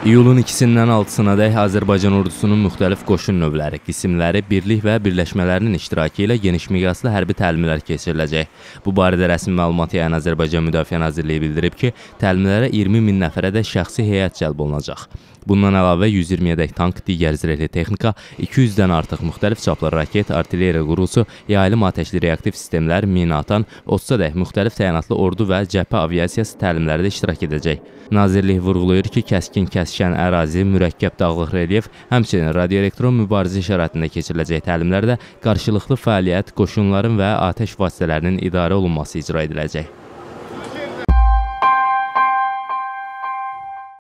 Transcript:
İyulun 2-dən 6-dək Azərbaycan ordusunun müxtəlif qoşun növləri, qismləri, birlik və birləşmələrinin iştirakı ilə geniş miqyaslı hərbi təlimlər keçiriləcək. Bu barədə rəsmi məlumat yayan Azərbaycan Müdafiə Nazirliyi bildirib ki, təlimlərə 20 min nəfərədək şəxsi heyət cəlb olunacaq. Bundan əlavə 120-dək tank, digər zirehli texnika, 200-dən artıq müxtəlif çaplı raket, artilleriya qurusu, yaylım atəşli reaktiv sistemlər, minaatan, 30-dək müxtəlif təyinatlı ordu və cəbhə aviasiyası təlimlərdə iştirak edəcək. Nazirlik vurğulayır ki, kəskin ərazi, mürəkkəb dağlıq relyef, həmçinin radioelektron mübarizə şəraitində keçiriləcək təlimlərdə qarşılıqlı fəaliyyət, qoşunların və atəş vasitələrinin idarə olunması icra ediləcək.